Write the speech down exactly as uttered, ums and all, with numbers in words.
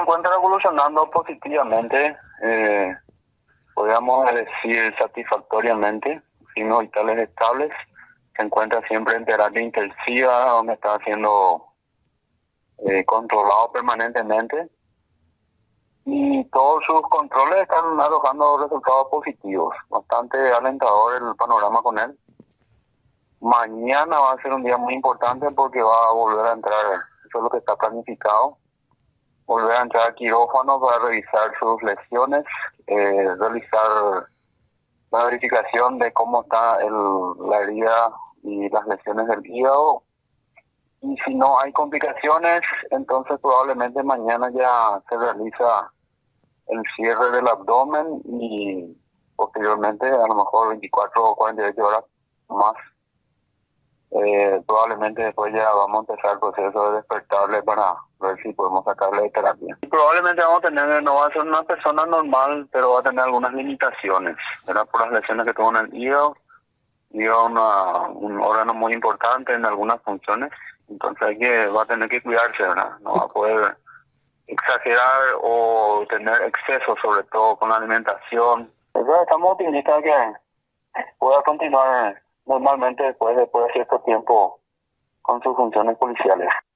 encuentra evolucionando positivamente, eh, podríamos decir satisfactoriamente, signos vitales estables, se encuentra siempre en terapia intensiva, donde está siendo eh, controlado permanentemente, y todos sus controles están arrojando resultados positivos. Bastante alentador el panorama con él. Mañana va a ser un día muy importante porque va a volver a entrar, eso es lo que está planificado, volver a entrar a quirófano para revisar sus lesiones, eh, realizar la verificación de cómo está el, la herida y las lesiones del hígado. Y si no hay complicaciones, entonces probablemente mañana ya se realiza el cierre del abdomen y posteriormente, a lo mejor veinticuatro o cuarenta y ocho horas más, eh, probablemente después ya vamos a empezar el proceso de despertarle para ver si podemos sacarle de terapia. Y probablemente vamos a tener, no va a ser una persona normal, pero va a tener algunas limitaciones, ¿verdad? Por las lesiones que tuvo en el hígado. Hígado una, un órgano muy importante en algunas funciones, entonces hay que, va a tener que cuidarse, ¿verdad? No va a poder exagerar o tener exceso, sobre todo con la alimentación. Entonces estamos optimistas que pueda continuar normalmente después, después de cierto tiempo con sus funciones policiales.